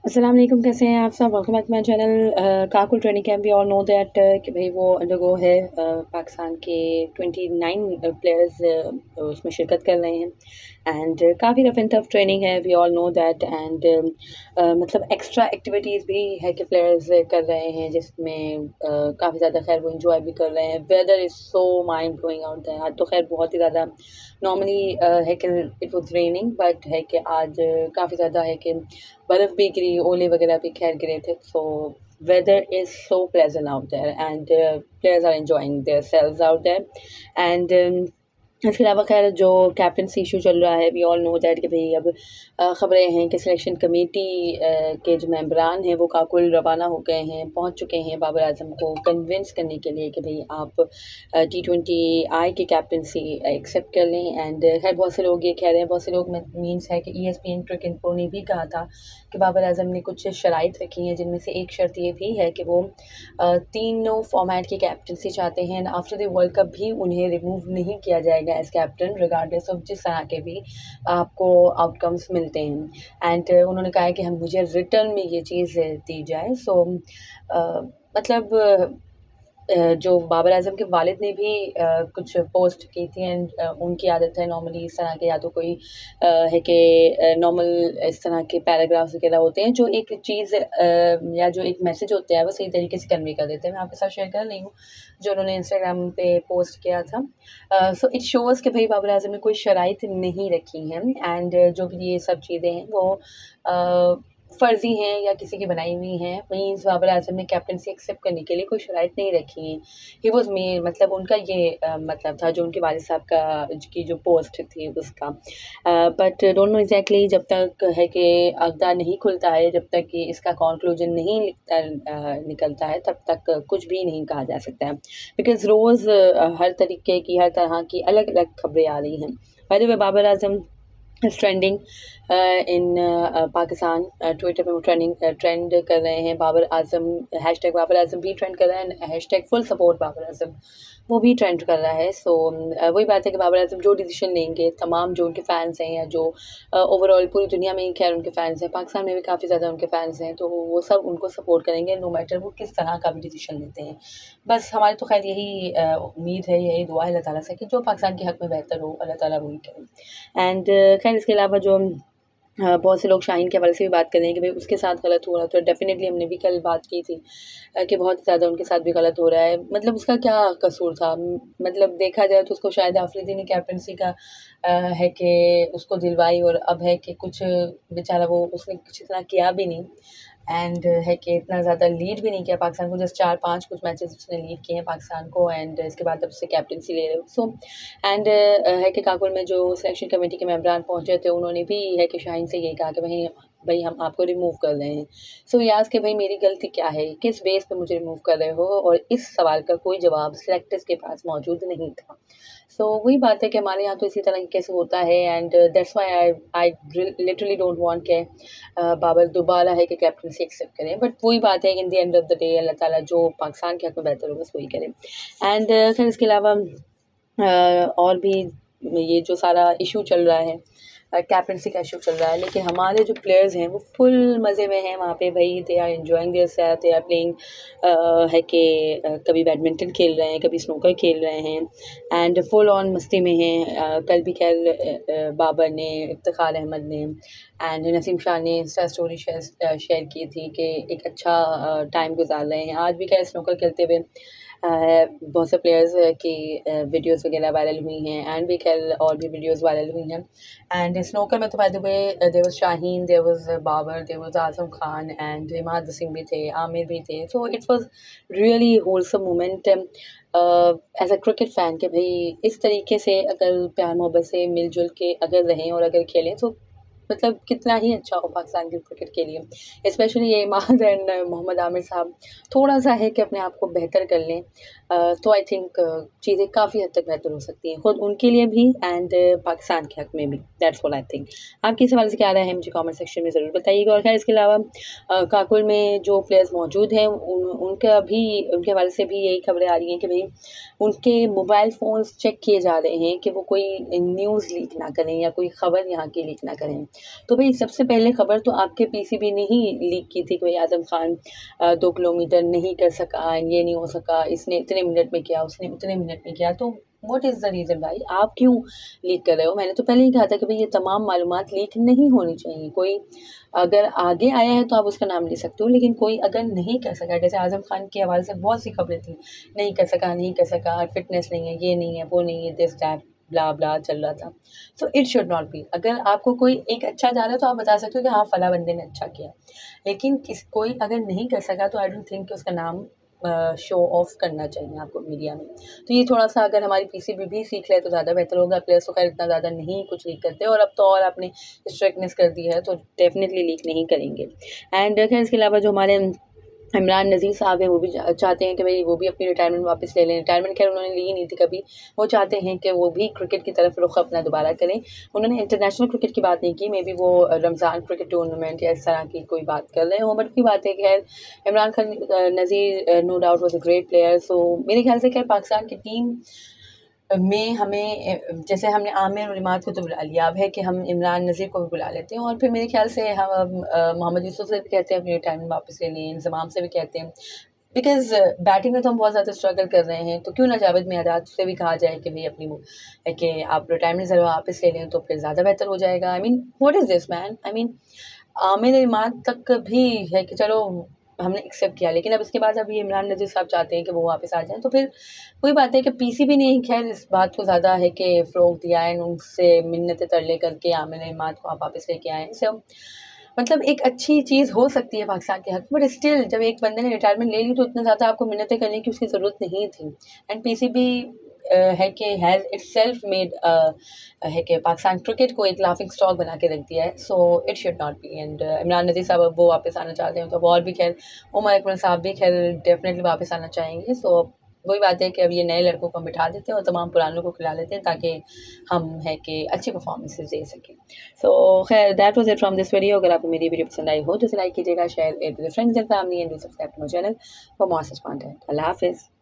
अस्सलाम वालेकुम, कैसे हैं आप सब। Welcome back to my channel. Kakul training camp we all know that कि भाई वो अंडरगो है। पाकिस्तान के 29 प्लेयर्स उसमें शिरकत कर रहे हैं एंड काफ़ी रफ एंड टफ ट्रेनिंग है, we all know that. And मतलब एक्स्ट्रा एक्टिविटीज़ भी है कि प्लेयर्स कर रहे हैं जिसमें काफ़ी ज़्यादा खैर वो इंजॉय भी कर रहे हैं। Weather is so mind blowing out है। आज तो खैर बहुत ही ज़्यादा नॉर्मली है कि इट वॉज रेनिंग, बट है कि आज काफ़ी ज़्यादा है कि बर्फ़ भी गिरी, ओले वगैरह भी खैर गिरे थे। सो weather is so pleasant out there and players are enjoying themselves out there and इसके अलावा खैर जो कैप्टनसी इशू चल रहा है, वी ऑल नो दैट कि भाई अब ख़बरें हैं कि सिलेक्शन कमेटी के जो मेंबरान हैं वो काकुल रवाना हो गए हैं, पहुंच चुके हैं बाबर आजम को कन्विंस करने के लिए कि भाई आप T20I की कैप्टनसी एक्सेप्ट कर लें। एंड खैर बहुत से लोग ये कह रहे हैं, बहुत से लोग मीन्स है कि ESPN क्रिकेट इन्फो ने भी कहा था कि बाबर आजम ने कुछ शराइत रखी हैं, जिनमें से एक शर्त ये भी है कि वो तीनों फॉर्मेट की कैप्टनसी चाहते हैं and after the world cup भी उन्हें रिमूव नहीं किया जाएगा एज कैप्टन, रिगार्डलेस ऑफ जिस तरह के भी आपको आउटकम्स मिलते हैं। एंड उन्होंने कहा है कि हम मुझे रिटर्न में ये चीज़ दी जाए। सो मतलब जो बाबर आजम के वालिद ने भी कुछ पोस्ट की थी एंड उनकी आदत है नॉर्मली इस तरह के, या तो कोई है कि नॉर्मल इस तरह के पैराग्राफ्स वगैरह होते हैं जो एक चीज़ या जो एक मैसेज होता है वो सही तरीके से कन्वे कर देते हैं। मैं आपके साथ शेयर कर रही हूँ जो उन्होंने इंस्टाग्राम पे पोस्ट किया था। सो इट शोज़ कि भाई बाबर आजम ने कोई शराइत नहीं रखी हैं एंड जो भी ये सब चीज़ें हैं वो फ़र्ज़ी हैं या किसी की बनाई हुई हैं। मीन्स बाबर आजम ने कैप्टनसी एक्सेप्ट करने के लिए कोई शराइत नहीं रखी हैं। ही वॉज़ मेड, मतलब उनका ये मतलब था जो उनके वालिद साहब का की जो पोस्ट थी उसका। बट डोंट नो एग्जैक्टली, जब तक है कि अक़दा नहीं खुलता है, जब तक कि इसका कंक्लूजन नहीं निकलता है, तब तक कुछ भी नहीं कहा जा सकता है। बिकॉज़ रोज़ हर तरीके की, हर तरह की अलग अलग खबरें आ रही हैं। By the way, Babar Azam is trending in Pakistan. Twitter पे वो ट्रेंड कर रहे हैं। बाबर आजम, हैशटैग बाबर आजम भी ट्रेंड कर रहा है, hashtag full support Babar Azam वो भी ट्रेंड कर रहा है। सो वही बात है कि बाबर आजम जो डिसीजन लेंगे, तमाम जो उनके फ़ैन्स हैं या जो ओवरऑल पूरी दुनिया में ही खैर उनके फ़ैन्स हैं, पाकिस्तान में भी काफ़ी ज़्यादा उनके फ़ैन्स हैं, तो वो सब उनको सपोर्ट करेंगे नो मैटर वो किस तरह का भी डिसीजन लेते हैं। बस हमारी तो खैर यही उम्मीद है, यही दुआ है अल्लाह ताला से कि जो पाकिस्तान के हक़ में बेहतर हो अल्लाह ताला वही करे। एंड खैर इसके अलावा जो बहुत से लोग शाहीन के हवाले से भी बात कर रहे हैं कि भाई उसके साथ गलत हो रहा था। डेफ़िनेटली हमने भी कल बात की थी कि बहुत ज़्यादा उनके साथ भी गलत हो रहा है। मतलब उसका क्या कसूर था? मतलब देखा जाए तो उसको शायद आफरीदी ने कैप्टनसी का है कि उसको दिलवाई, और अब है कि कुछ बेचारा वो उसने कुछ इतना किया भी नहीं एंड है कि इतना ज़्यादा लीड भी नहीं किया पाकिस्तान को। जस्ट 4-5 कुछ मैचेस उसने लीड किए हैं पाकिस्तान को एंड इसके बाद अब उससे कैप्टनसी ले रहे हो। सो एंड है कि काकुल में जो सिलेक्शन कमेटी के मेंबरान पहुंचे थे उन्होंने भी है कि शाहीन से यही कहा कि भाई हम आपको रिमूव कर रहे हैं। सो ये आज कि भाई मेरी गलती क्या है, किस बेस पे मुझे रिमूव कर रहे हो, और इस सवाल का कोई जवाब सिलेक्टर्स के पास मौजूद नहीं था। सो वही बात है कि हमारे यहाँ तो इसी तरह कैसे होता है and that's why I literally don't want के बाबर दोबारा है कि कैप्टनसी एक्सेप्ट करें। बट वही बात है कि in the end of the day अल्लाह ताला जो पाकिस्तान के हक़ में बेहतर हो बस वही करें। एंड खैर इसके अलावा और भी ये जो सारा इशू चल रहा है, कैप्टनसी का इशू चल रहा है, लेकिन हमारे जो प्लेयर्स हैं वो फुल मज़े में हैं वहाँ पे। भाई they are enjoying their self, they are playing है कि कभी बैडमिंटन खेल रहे हैं, कभी स्नूकर खेल रहे हैं एंड फुल ऑन मस्ती में हैं। कल भी खैर बाबर ने, इफ्तिखार अहमद ने एंड नसीम शाह ने इंस्टा स्टोरी शेयर की थी कि एक अच्छा टाइम गुजार रहे हैं। आज भी खैर स्नूकर खेलते हुए बहुत से प्लेयर्स की वीडियोस वगैरह वायरल हुई हैं एंड भी खैर और भी वीडियोस वायरल हुई हैं। एंड स्नूकर में तो by the way there was Shaheen, there was Babar, there was Azam Khan and Imad भी थे, आमिर भी थे। So it was really wholesome moment as a cricket fan कि भाई इस तरीके से अगर प्यार मोहब्बत से मिलजुल के अगर रहें और अगर खेलें तो मतलब कितना ही अच्छा हो पाकिस्तान के क्रिकेट के लिए। स्पेशली ये इमाद एंड मोहम्मद आमिर साहब थोड़ा-सा है कि अपने आप को बेहतर कर लें, तो आई थिंक चीज़ें काफ़ी हद तक बेहतर हो सकती हैं, खुद उनके लिए भी एंड पाकिस्तान के हक़ में भी। That's what I think. आपकी इस हवाले से क्या राय है मुझे कमेंट सेक्शन में ज़रूर बताइएगा। और खैर इसके अलावा काकुल में जो प्लेयर्स मौजूद हैं उनके हवाले से भी यही खबरें आ रही हैं कि भाई उनके मोबाइल फ़ोन्स चेक किए जा रहे हैं कि वो कोई न्यूज़ लीक ना करें या कोई ख़बर यहाँ की लीक ना करें। तो भाई सबसे पहले खबर तो आपके पीसीबी ने ही लीक की थी कि भाई आज़म खान 2 किलोमीटर नहीं कर सका, ये नहीं हो सका, इसने इतने मिनट में किया, उसने उतने मिनट में किया। तो व्हाट इज़ द रीज़न भाई, आप क्यों लीक कर रहे हो? मैंने तो पहले ही कहा था कि भाई ये तमाम मालूमात लीक नहीं होनी चाहिए। कोई अगर आगे आया है तो आप उसका नाम ले सकते हो, लेकिन कोई अगर नहीं कर सका, जैसे आज़म खान के हवाले से बहुत सी खबरें थी, नहीं कर सका, नहीं कर सका, फिटनेस नहीं है, ये नहीं है, वो नहीं है, दिस दैट ब्ला ब्ला चल रहा था। So it should not be. अगर आपको कोई एक अच्छा जा रहा है तो आप बता सकते हो कि हाँ फला बंदे ने अच्छा किया, लेकिन कोई अगर नहीं कर सका तो आई डोंट थिंक कि उसका नाम शो ऑफ करना चाहिए आपको मीडिया में। तो ये थोड़ा सा अगर हमारी पीसीबी भी सीख ले तो ज़्यादा बेहतर होगा। प्लेयर्स तो खैर इतना ज़्यादा नहीं कुछ लीक करते, और अब तो और आपने स्ट्रिक्टनेस कर दी है तो डेफिनेटली लीक नहीं करेंगे। एंड खैर इसके अलावा जो हमारे इमरान नज़ीर साहब हैं वो भी चाहते हैं कि भाई वो भी अपनी रिटायरमेंट वापस ले लें। रिटायरमेंट खैर उन्होंने ली ही नहीं थी कभी, वो चाहते हैं कि वो भी क्रिकेट की तरफ रुख अपना दोबारा करें। उन्होंने इंटरनेशनल क्रिकेट की बात नहीं की, मे बी वो रमज़ान क्रिकेट टूर्नामेंट या इस तरह की कोई बात कर रहे हो, बट की बात है खैर Imran Khan Nazir no doubt was a great player. So मेरे ख्याल से खैर पाकिस्तान की टीम में हमें, जैसे हमने आमिर और इमाद को तो बुला लिया, अब है कि हम इमरान नज़ीर को भी बुला लेते हैं, और फिर मेरे ख्याल से हम मोहम्मद यूसुफ से भी कहते हैं अपनी रिटायरमेंट वापस ले लें, इंजमाम से भी कहते हैं, बिकॉज बैटिंग में तो हम बहुत ज़्यादा स्ट्रगल कर रहे हैं, तो क्यों ना जावेद मियादाद से भी कहा जाए कि भाई अपनी कि आप रिटायरमेंट ज़रा वापस ले लें तो फिर ज़्यादा बेहतर हो जाएगा। I mean what is this man, I mean Amir Imad तक भी है कि चलो हमने एक्सेप्ट किया, लेकिन अब इसके बाद अभी इमरान नज़ीर साहब चाहते हैं कि वो वापस आ जाएं, तो फिर वही बात है कि पीसीबी ने खैर इस बात को ज़्यादा है कि फ़रोग़ दिया है, उनसे मिन्नतें तरले करके आमिर इमाद को आप वापस लेके आए। सब मतलब एक अच्छी चीज़ हो सकती है पाकिस्तान के हक़ में, बट स्टिल जब एक बंदे ने रिटायरमेंट ले ली तो इतना ज़्यादा आपको मिन्नतें करने की उसकी ज़रूरत नहीं थी। एंड पीसीबी है कि हैज़ इटसेल्फ मेड है कि पाकिस्तान क्रिकेट को एक लाफिंग स्टॉक बना के रख दिया है। So it should not be. And Imran Nazir साहब अब वो वापस आना चाहते हैं, तो और भी खैर उमर अकमल साहब भी खैर डेफिनेटली वापस आना चाहेंगे। सो वही बात है कि अब ये नए लड़कों को बिठा देते हैं और तमाम पुरानों को खिला देते हैं, ताकि हम है कि अच्छी परफॉर्मेंसेस दे सकें। सो खैर that was it from this video. अगर आपको मेरी वीडियो पसंद आई हो तो लाइक कीजिएगा, share it with friends and family, and do subscribe to my channel for more such content. अल्लाह हाफिज़।